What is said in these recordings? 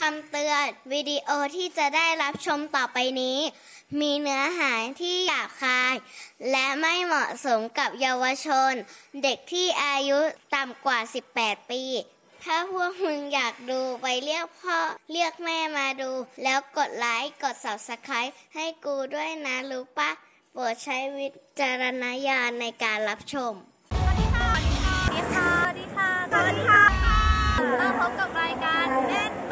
ำเตือนวิดีโอที่จะได้รับชมต่อไปนี้มีเนื้อหาที่หยาบคายและไม่เหมาะสมกับเยาวชนเด็กที่อายุต่ำกว่า18ปีถ้าพวกมึงอยากดูไปเรียกพ่อเรียกแม่มาดูแล้วกดไลค์กด Subscribe ให้กูด้วยนะรู้ปะโปรดใช้วิจารณญาณในการรับชมสวัสดีค่ะมาพบกับรายการแม่นไป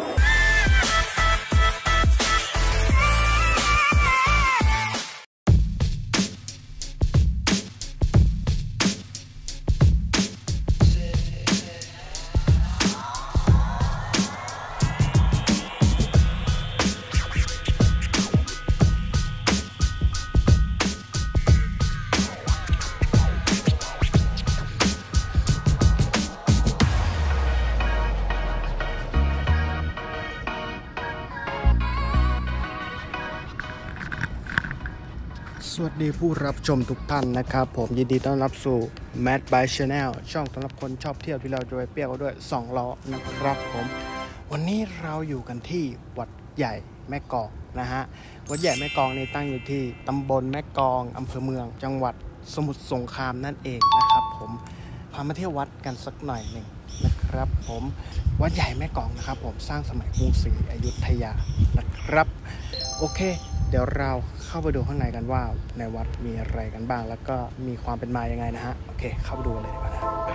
สวัสดีผู้รับชมทุกท่านนะครับผมยินดีต้อนรับสู่ Mad by Channel ช่องสำหรับคนชอบเที่ยวที่เราจะไปเปรี้ยวด้วย2 ล้อนะครับผมวันนี้เราอยู่กันที่วัดใหญ่แม่กลองนะฮะวัดใหญ่แม่กลองนี่ตั้งอยู่ที่ตำบลแม่กลองอำเภอเมืองจังหวัดสมุทรสงครามนั่นเองนะครับผมพามาเที่ยววัดกันสักหน่อยหนึ่งนะครับผมวัดใหญ่แม่กลองนะครับผมสร้างสมัยกรุงศรีอยุธยานะครับโอเคเดี๋ยวเราเข้าไปดูข้างในกันว่าในวัดมีอะไรกันบ้างแล้วก็มีความเป็นมายังไงนะฮะโอเคเข้าไปดูเลยดีกว่านะไป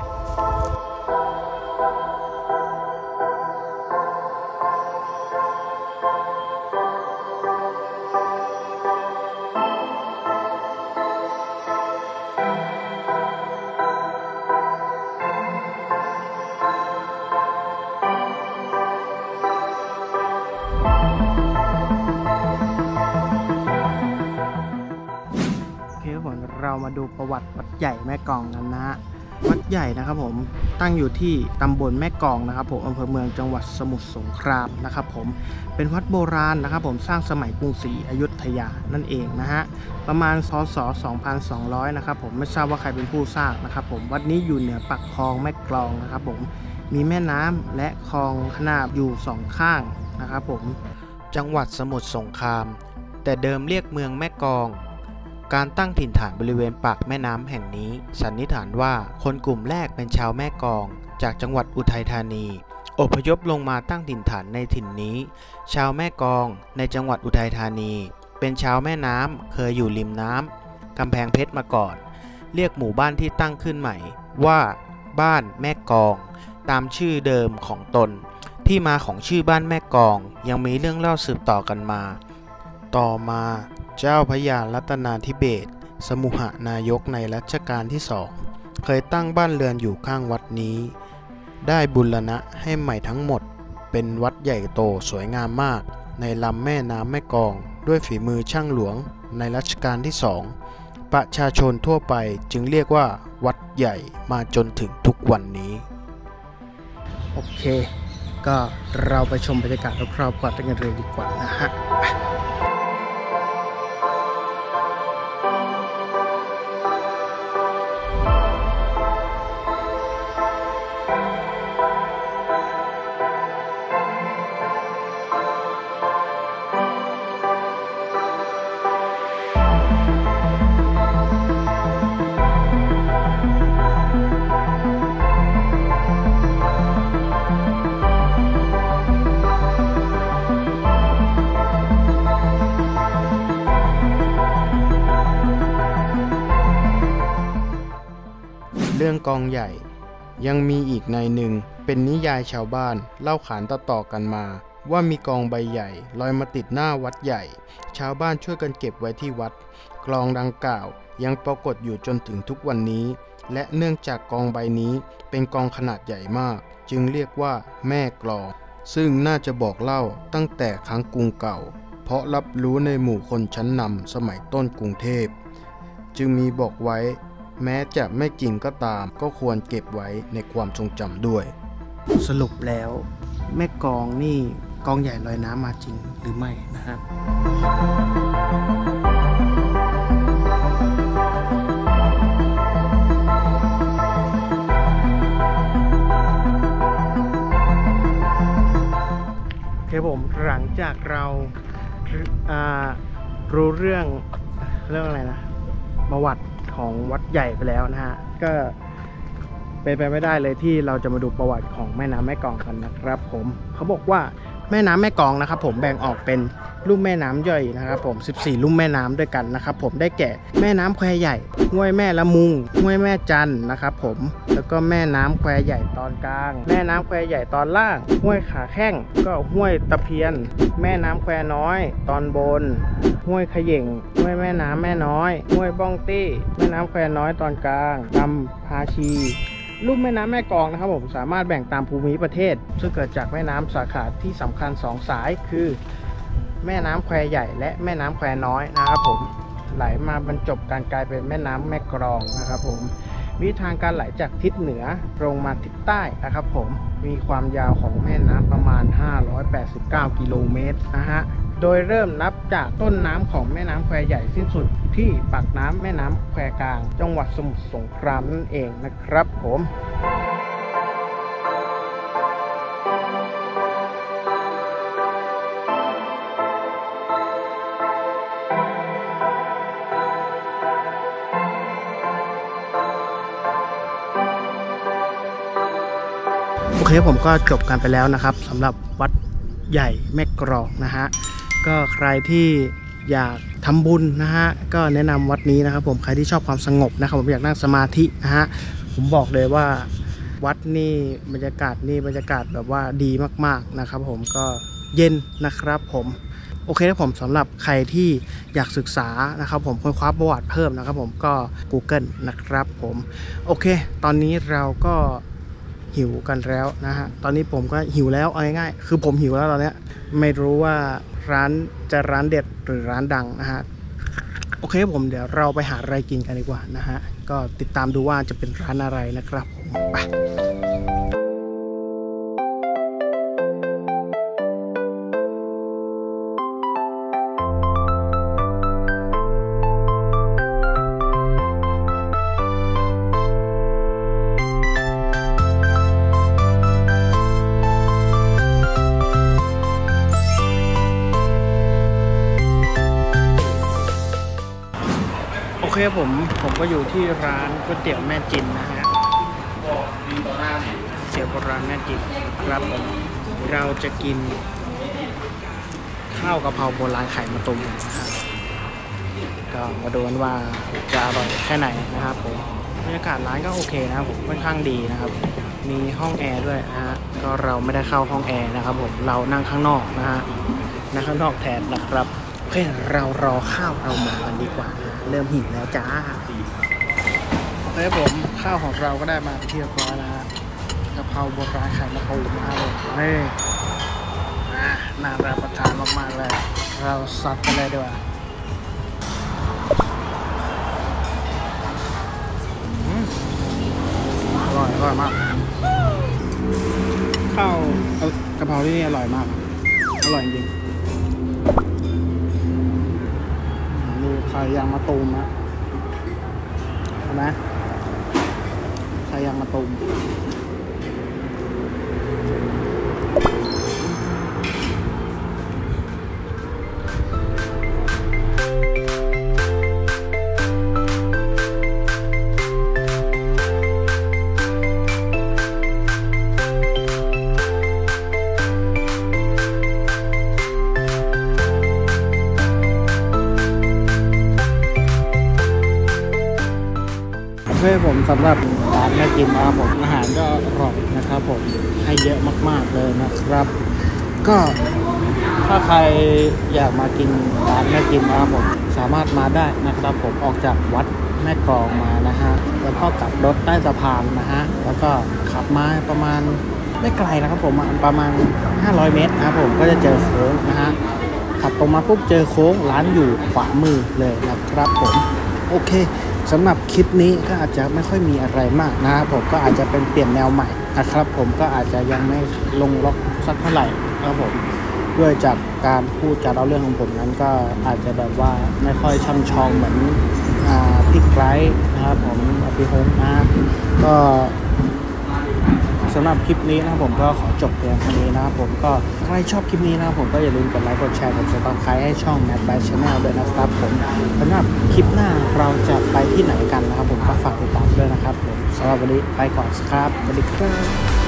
เรามาดูประวัติวัดใหญ่แม่กลองกันนะฮะวัดใหญ่นะครับผมตั้งอยู่ที่ตำบลแม่กลองนะครับผมอำเภอเมืองจังหวัดสมุทรสงครามนะครับผมเป็นวัดโบราณนะครับผมสร้างสมัยกรุงศรีอยุธยานั่นเองนะฮะประมาณพ.ศ. 2200นะครับผมไม่ทราบว่าใครเป็นผู้สร้างนะครับผมวัดนี้อยู่เหนือปากคลองแม่กลองนะครับผมมีแม่น้ำและคลองขนาบอยู่2ข้างนะครับผมจังหวัดสมุทรสงครามแต่เดิมเรียกเมืองแม่กลองการตั้งถิ่นฐานบริเวณปากแม่น้ำแห่งนี้สันนิษฐานว่าคนกลุ่มแรกเป็นชาวแม่กลองจากจังหวัดอุทัยธานีอพยพลงมาตั้งถิ่นฐานในถิ่นนี้ชาวแม่กลองในจังหวัดอุทัยธานีเป็นชาวแม่น้ำเคยอยู่ริมน้ำกำแพงเพชรมาก่อนเรียกหมู่บ้านที่ตั้งขึ้นใหม่ว่าบ้านแม่กลองตามชื่อเดิมของตนที่มาของชื่อบ้านแม่กลองยังมีเรื่องเล่าสืบต่อกันมาต่อมาเจ้าพระยารัตนาธิเบศรสมุหนายกในรัชกาลที่2เคยตั้งบ้านเรือนอยู่ข้างวัดนี้ได้บูรณะให้ใหม่ทั้งหมดเป็นวัดใหญ่โตสวยงามมากในลำแม่น้ำแม่กลองด้วยฝีมือช่างหลวงในรัชกาลที่2ประชาชนทั่วไปจึงเรียกว่าวัดใหญ่มาจนถึงทุกวันนี้โอเคก็เราไปชมบรรยากาศรอบๆวัดกันเลยดีกว่านะฮะเรื่องกลองใหญ่ยังมีอีกในหนึ่งเป็นนิยายชาวบ้านเล่าขานต่อๆกันมาว่ามีกลองใบใหญ่ลอยมาติดหน้าวัดใหญ่ชาวบ้านช่วยกันเก็บไว้ที่วัดกลองดังกล่าวยังปรากฏอยู่จนถึงทุกวันนี้และเนื่องจากกลองใบนี้เป็นกลองขนาดใหญ่มากจึงเรียกว่าแม่กลองซึ่งน่าจะบอกเล่าตั้งแต่ครั้งกรุงเก่าเพราะรับรู้ในหมู่คนชั้นนำสมัยต้นกรุงเทพจึงมีบอกไว้แม้จะไม่จริงก็ตามก็ควรเก็บไว้ในความทรงจำด้วยสรุปแล้วแม่กลองนี่กลองใหญ่ลอยน้ำมาจริงหรือไม่นะฮะ โเคผมหลังจากเรารู้เรื่องอะไรนะประวัติของวัดใหญ่ไปแล้วนะฮะก็เป็นไปไม่ได้เลยที่เราจะมาดูประวัติของแม่น้ำแม่กลองกันนะครับผมเขาบอกว่าแม่น้ำแม่กลองนะครับผมแบ่งออกเป็นลุ่มแม่น้ำย่อยนะครับผม14ลุ่มแม่น้ำด้วยกันนะครับผมได้แก่แม่น้ำแควใหญ่ห้วยแม่ละมุงห้วยแม่จันนะครับผมแล้วก็แม่น้ำแควใหญ่ตอนกลางแม่น้ำแควใหญ่ตอนล่างห้วยขาแข้งก็ห้วยตะเพียนแม่น้ำแควน้อยตอนบนห้วยขย่งห้วยแม่น้ำแม่น้อยห้วยบ้องตี้แม่น้ำแควน้อยตอนกลางลำพาชีลุ่มแม่น้ำแม่กลองนะครับผมสามารถแบ่งตามภูมิประเทศซึ่งเกิดจากแม่น้ำสาขาที่สำคัญ2สายคือแม่น้ำแควใหญ่และแม่น้ำแควน้อยนะครับผมไหลมาบรรจบการกลายเป็นแม่น้ำแม่กลองนะครับผมมีทางการไหลจากทิศเหนือลงมาทิศใต้นะครับผมมีความยาวของแม่น้ำประมาณ589กิโลเมตรนะฮะโดยเริ่มนับจากต้นน้ำของแม่น้ำแควใหญ่สิ้นสุดที่ปากน้ำแม่น้ำแควกลางจังหวัดสมุทรสงครามนั่นเองนะครับผมโอเคผมก็จบกันไปแล้วนะครับสำหรับวัดใหญ่แม่กลองนะฮะก็ใครที่อยากทำบุญนะฮะก็แนะนำวัดนี้นะครับผมใครที่ชอบความสงบนะครับผมอยากนั่งสมาธินะฮะผมบอกเลยว่าวัดนี่บรรยากาศแบบว่าดีมากๆนะครับผมก็เย็นนะครับผมโอเคครับผมสำหรับใครที่อยากศึกษานะครับผมค้นคว้าประวัติเพิ่มนะครับผมก็ Google นะครับผมโอเคตอนนี้เราก็หิวกันแล้วนะฮะตอนนี้ผมก็หิวแล้วเอาง่ายๆคือผมหิวแล้วตอนนี้ไม่รู้ว่าร้านเด็ดหรือร้านดังนะฮะโอเคผมเดี๋ยวเราไปหาอะไรกินกันดีกว่านะฮะก็ติดตามดูว่าจะเป็นร้านอะไรนะครับผมไปโอเคผมก็อยู่ที่ร้านก๋วยเตี๋ยวแม่จินนะฮะเตี๋ยวโบราณแม่จินครับผมเราจะกินข้าวกะเพราโบราณไข่มะตูมนะฮะก็มาดูกันว่าจะอร่อยแค่ไหนนะครับผมบรรยากาศร้านก็โอเคนะครับผมค่อนข้างดีนะครับมีห้องแอร์ด้วยนะฮะก็เราไม่ได้เข้าห้องแอร์นะครับผมเรานั่งข้างนอกนะฮะนั่งข้างนอกแทนนะครับโอเคเรารอข้าวเรามากันดีกว่าเริ่มหิวแล้วจ้าโอเคผมข้าวของเราก็ได้มาเรียบร้อยแล้วฮะกะเพราโบราณไข่มะตูมนะครับผมนี่น่ารับประทานมากๆเลยเราซัดกันเลยดีกว่าอร่อยมากข้าวกะเพราที่นี่อร่อยมากอร่อยจริงดูไข่ยางมะตูมนะเห็นไหมไข่ยางมะตูมเพื่อผมสำหรับร้านแม่จิมนะครับผมอาหารก็อร่อยนะครับผมให้เยอะมากๆเลยนะครับก็ถ้าใครอยากมากินร้านแม่จิมนะครับผมสามารถมาได้นะครับผมออกจากวัดแม่กลองมานะฮะแล้วก็กลับรถใต้สะพานนะฮะแล้วก็ขับมาประมาณไม่ไกลนะครับผมประมาณ500 เมตรนะครับผมก็จะเจอโค้งนะฮะขับตรงมาปุ๊บเจอโค้งร้านอยู่ขวามือเลยนะครับผมโอเคสำหรับคลิปนี้ก็อาจจะไม่ค่อยมีอะไรมากนะครับผมก็อาจจะเป็นเปลี่ยนแนวใหม่นะครับผมก็อาจจะยังไม่ลงล็อกสักเท่าไหร่ครับผมด้วยจากการพูดการเล่าเรื่องของผมนั้นก็อาจจะแบบว่าไม่ค่อยช่ำชองเหมือนพี่ไกด์นะครับผมพี่ฮงนะก็สำหรับคลิปนี้นะครับผมก็ขอจบเพียงเท่านี้นะครับผมก็ใครชอบคลิปนี้นะครับผมก็อย่าลืมกดไลค์กดแชร์กด Subscribe ให้ช่อง Mad by Channel ด้วยนะครับผมสำหรับคลิปหน้าเราจะไปที่ไหนกันนะครับผมก็ฝากติดตามด้วยนะครับผมสำหรับวันนี้ไปก่อนครับสวัสดีครับ